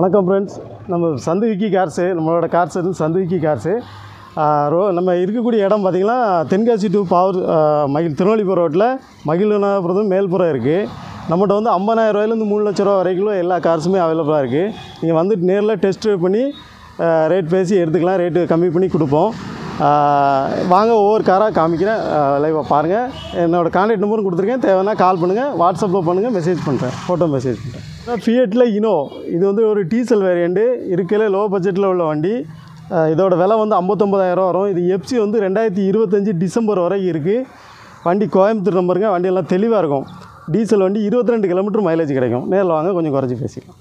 வணக்கம் ஃப்ரெண்ட்ஸ். நம்ம சந்து விக்கி கார்ஸு, நம்மளோட கார்ஸ் வந்து சந்து விக்கி கார்ஸு. நம்ம இருக்கக்கூடிய இடம் பார்த்திங்கன்னா தென்காசி டு பாவூர் திருவள்ளிபுரம் ரோட்டில் மகிழ்நாதபுரம் மேல்புறம் இருக்குது. நம்மகிட்ட வந்து 50,000 ரூபாயிலேருந்து 3 லட்ச ரூபா வரைக்கும் எல்லா கார்ஸுமே அவைலபிளாக இருக்குது. நீங்கள் வந்துட்டு நேரில் டெஸ்ட் ட்ரைவ் பண்ணி ரேட் பேசி எடுத்துக்கலாம். ரேட்டு கம்மி பண்ணி கொடுப்போம். வாங்க ஒவ்வொரு காராக காமிக்கிறேன், லைவாக பாருங்கள். என்னோடய கான்டாக்ட் நம்பரும் கொடுத்துருக்கேன். தேவைன்னா கால் பண்ணுங்கள், வாட்ஸ்அப்பில் பண்ணுங்கள், மெசேஜ் பண்ணுறேன், ஃபோட்டோ மெசேஜ் பண்ணுறேன். ஃபியட்டில் இனோ, இது வந்து ஒரு டீசல் வேரியண்ட்டு, இருக்கிற லோ பட்ஜெட்டில் உள்ள வண்டி. இதோட விலை வந்து 59,000 ரூபா வரும். இது எஃப்சி வந்து 2025 டிசம்பர் வரைக்கும் இருக்குது. வண்டி கோயம்புத்தூர் நம்பருங்க. வண்டியெல்லாம் தெளிவாக இருக்கும். டீசல் வண்டி 22 கிலோமீட்டர் மைலேஜ் கிடைக்கும். நேரில் வாங்க, கொஞ்சம் குறைச்சி பேசிக்கலாம்.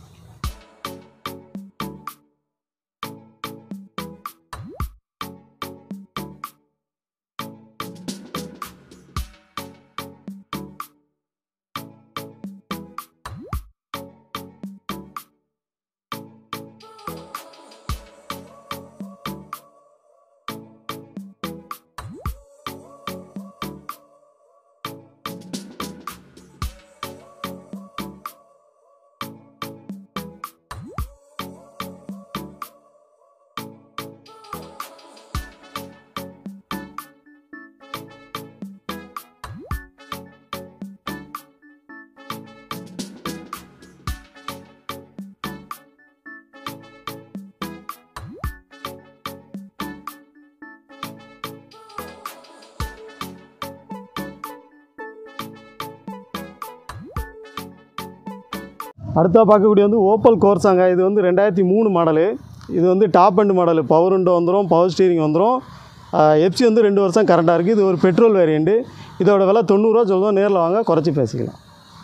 அடுத்தா பார்க்கக்கூடிய வந்து ஓப்பல் கோர்ஸாங்க. இது வந்து 2003 மாடலு. இது வந்து top and model. Power window வந்துடும், பவர் ஸ்டீரிங் வந்துடும். எஃப்சி வந்து 2 வருஷம் கரெக்டாக இருக்குது. இது ஒரு பெட்ரோல் வேரியண்ட்டு. இதோட விலை 90 ரூபா சொல்லுவோம். நேரில் வாங்க, குறைச்சி பேசிக்கலாம்.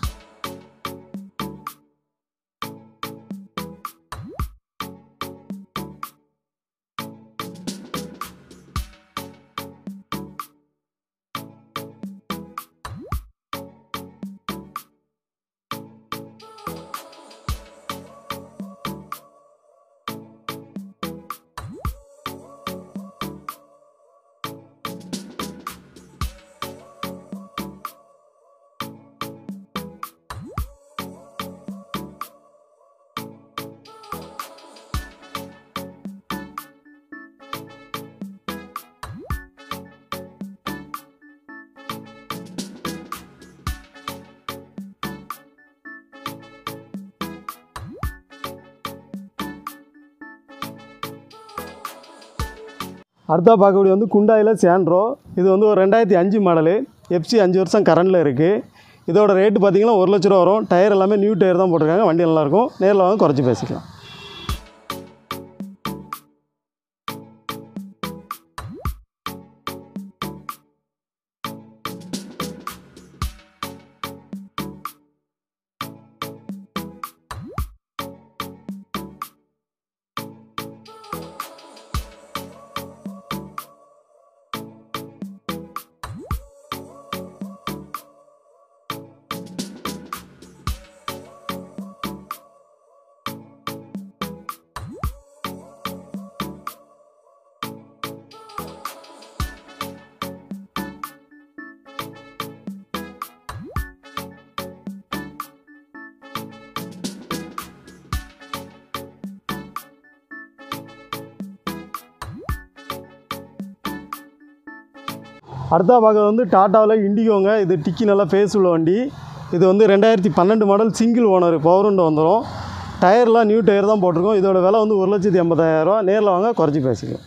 அடுத்தா பார்க்கக்கூடிய வந்து குண்டாயில் சாண்ட்ரோ. இது வந்து ஒரு 2005 மாடலு. எஃப்சி 5 வருஷம் கரண்டில் இருக்குது. இதோட ரேட்டு பார்த்திங்கன்னா 1 லட்ச ரூபா வரும். டயர் எல்லாமே நியூ டயர் தான் போட்டிருக்காங்க. வண்டி நல்லாயிருக்கும். நேரில் வாங்க, குறைச்சி பேசிக்கலாம். அடுத்தா பார்க்குறது வந்து டாட்டாவில் இண்டிகோங்க. இது டிக்கி நல்லா ஃபேஸ் உள்ள வண்டி. இது வந்து 2012 model, single owner, power window வந்துடும். டயர்லாம் நியூ டயர் தான் போட்டிருக்கோம். இதோட விலை வந்து 1,80,000 ரூபா. நேரில் வாங்க, குறைச்சி பேசிக்கலாம்.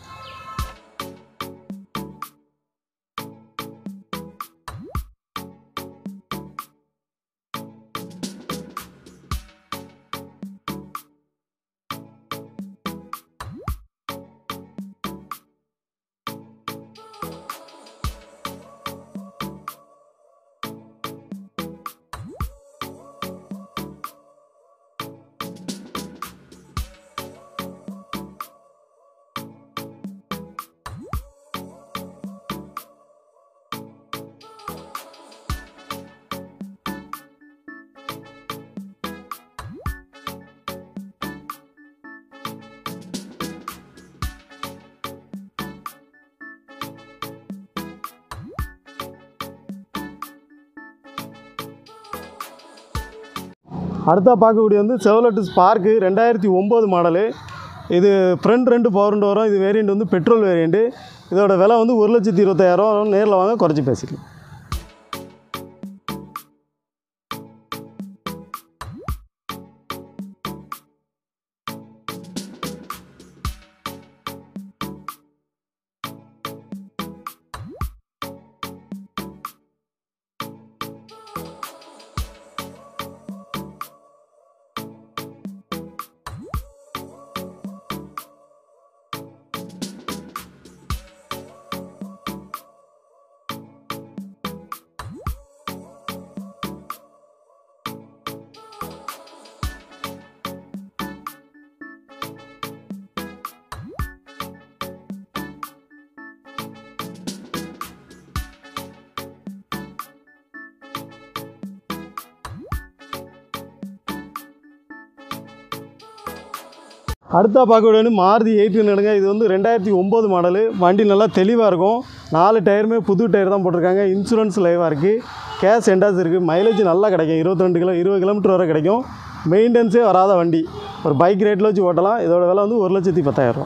அடுத்தா பார்க்கக்கூடிய வந்து செவலெட் ஸ்பார்க்கு 2009 மாடலு. இது ஃப்ரண்ட் 2 பவர் விண்டோ வரும். இது வேரியண்ட் வந்து பெட்ரோல் வேரியண்ட்டு. இதோட விலை வந்து 1,20,000 வரும். நேரில் வாங்க குறைச்சி பேசிக்கலாம். அடுத்தா பார்க்கக்கூடிய வந்து மாருதி 800ங்க. இது வந்து 2009 மாடலு. வண்டி நல்லா தெளிவாக இருக்கும். 4 டயருமே புது டயர் தான் போட்டிருக்காங்க. இன்சூரன்ஸ் லைவாக இருக்குது. கேஷ் எண்டாஸ் இருக்குது. மைலேஜ் நல்லா கிடைக்கும். 20 கிலோமீட்டர் வரை கிடைக்கும். மெயின்டெனன்ஸே வராத வண்டி. ஒரு பைக் ரேட்டில் வச்சு ஓட்டலாம். இதோட விலை வந்து 1,10,000.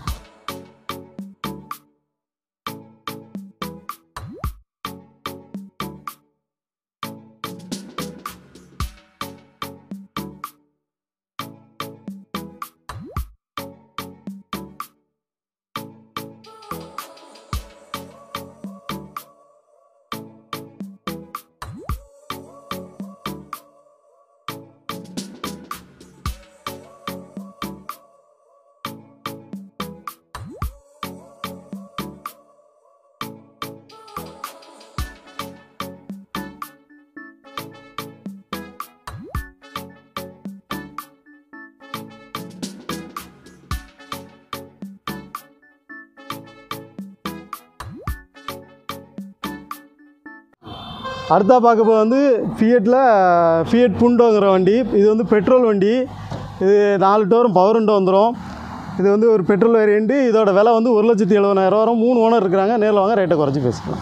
அடுத்தா பார்க்க போது வந்து ஃபியட் புண்டோங்கிற வண்டி. இது வந்து பெட்ரோல் வண்டி. இது 4 டோரும் பவர் விண்டோ வந்துடும். இது வந்து ஒரு பெட்ரோல் வேரியண்ட்டு. இதோட விலை வந்து 1,70,000 வரும். 3 ஓனர் இருக்கிறாங்க. நேரில் வாங்க ரேட்டை குறைச்சி பேசிக்கலாம்.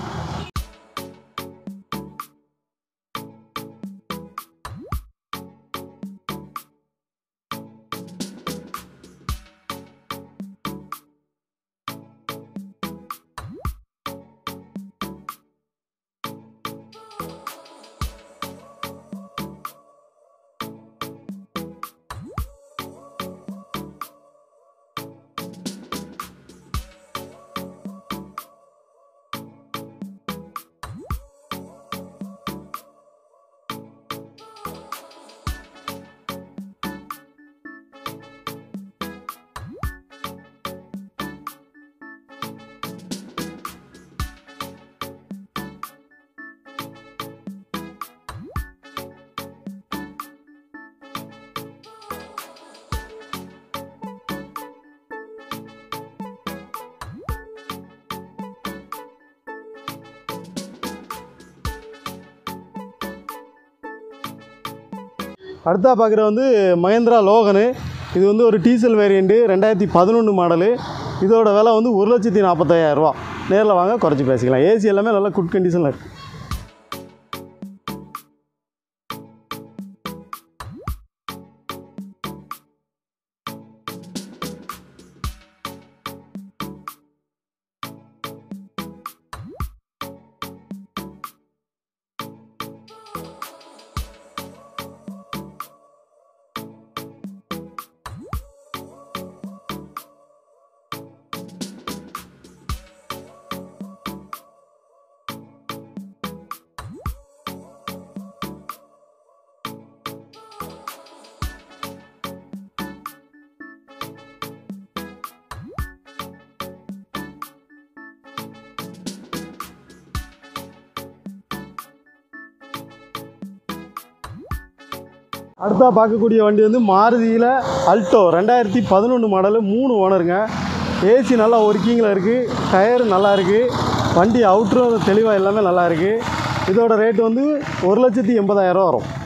அடுத்தா பார்க்குற வந்து மஹேந்திரா லோகனு. இது வந்து ஒரு டீசல் வேரியண்ட்டு. 2011 மாடலு. இதோட விலை வந்து 1,40,000. நேரில் வாங்க குறைச்சி பேசிக்கலாம். ஏசி எல்லாமே நல்லா குட் கண்டிஷனில் இருக்குது. அடுத்தா பார்க்கக்கூடிய வண்டி வந்து மாருதியில் அல்டோ 2011 மாடலு. 3 ஓனருங்க. ஏசி நல்லா ஒர்க்கிங்கில் இருக்குது. டயரு நல்லா இருக்குது. வண்டி அவுட்ரும் தெளிவாக எல்லாமே நல்லா இருக்குது. இதோட ரேட்டு வந்து 1,80,000 வரும்.